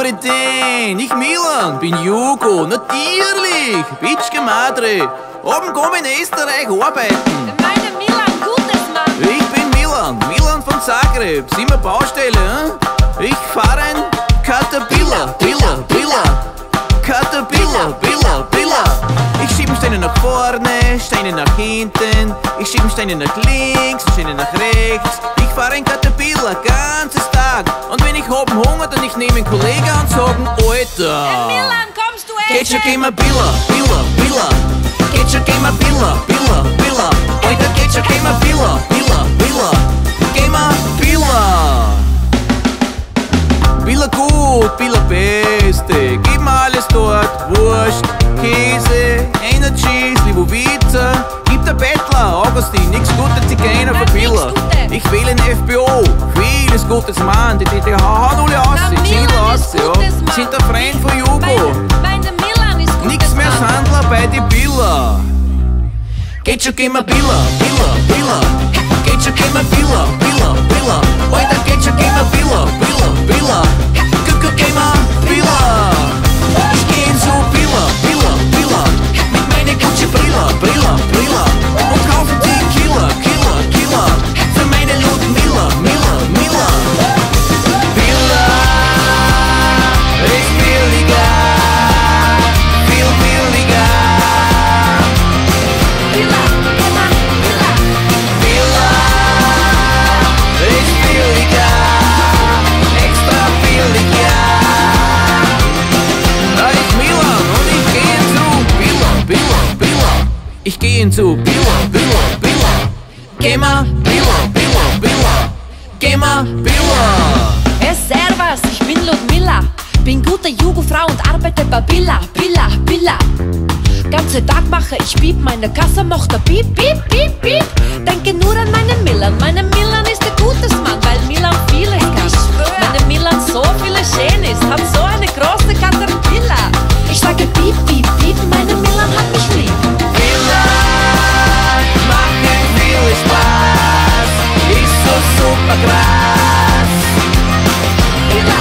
den, ich Milan, bin Jugo, natürlich, bitch madre. Oben komm in Esterreich arbeiten. Meine Milan, gutes Mann. Ich bin Milan von Zagreb, sind wir Baustelle, hm? Ich fahre ein Caterpillar, Caterpillar. Ich schieb Steine nach vorne, Steine nach hinten. Ich schieb Steine nach links, Steine nach rechts. Ich fahre ein Caterpillar, ganzes Tag. Und wenn ich oben Hunger, dann ich nehme einen Kollegen und sagen, Alter. Milan, kommst du Geht schon, Gemma Billa. Geht schon, Gemma Billa. Alter, geht schon, Gemma Billa. Gemma Billa. Billa gut, Billa beste, gib mir alles dort, Wurst, Käse, Energy, Slivovica, gib der Bettler, Augustin, nix Gutes, Zigeuner für Billa. Ich wähle ein FBO, vieles Gutes, Mann, die hauen alle aus, die ziehen aus, ja, sind der Freund von Jugo. Meine Milan ist gutes Nix mehr Mann. Sandler bei die Billa. Geht schon, Gemma Billa. Geht schon, Gemma Billa. Alter, geht schon, Gemma Billa. Gemma Billa. Ich geh in so Billa. Mit meiner Kutsche Brilla. Und kaufen die Killer. Für meine Ludmilla. Billa ist billiger. Viel billiger. Billa ist billiger, extra billig, ja. Da ist Milan und ich gehe zu Billa. Ich gehe zu Billa. Gemma Billa. Gemma Billa. Servus, ich bin Ludmilla. Bin gute Jugendfrau und arbeite bei Billa. Ganze Tag mache ich Piep, meine Kasse macht Piep. Denke nur an meinen Milan. Meine Milan ist ein gutes Mann, weil Milan vieles kann. Meine Milan so viele schene ist, hat so eine große Caterpillar. Ich sage Piep, meine Milan hat mich lieb. Billa machen viel Spaß, ist so super krass. Billa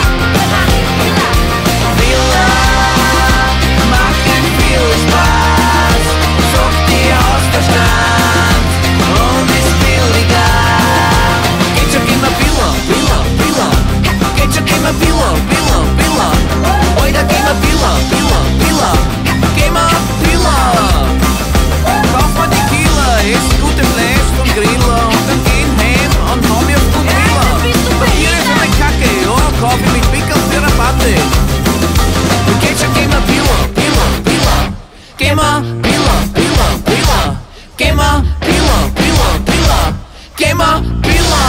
machen viel Spaß, sagt die aus der Stadt und ist billiger. Geht schon, Gemma Billa. Geht schon, Gemma Billa. Alter, Gemma Billa. Gemma Billa. Kauf mal die Killer, isst gute Fleisch vom Griller und dann gehen heim und hau mir auf Ludmilla. Papier ist eine Kacke, ja, kauf ich mit Pickel für Rabatte. Geht schon, Gemma Billa. Gemma Billa. Gemma Billa.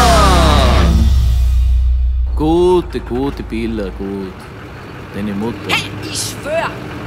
Gute Billa, gut. Deine Mutter. Hey, ich schwör,